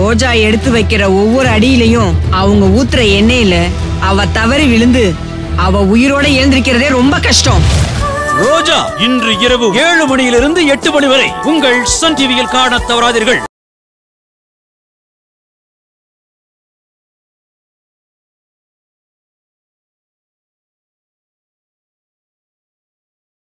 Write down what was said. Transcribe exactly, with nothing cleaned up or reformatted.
ரோஜா எடுத்து வைக்கிற ஒவ்வொரு அடியிலையும் அவங்க ஊத்துற எண்ணெயில அவ தவறி விழுந்து அவ உயிரோட எழுந்திருக்கிறதே ரொம்ப கஷ்டம். ரோஜா இன்று இரவு ஏழு மணியிலிருந்து எட்டு மணி வரை உங்கள் சன் டிவியில் காண தவறாதீர்கள்.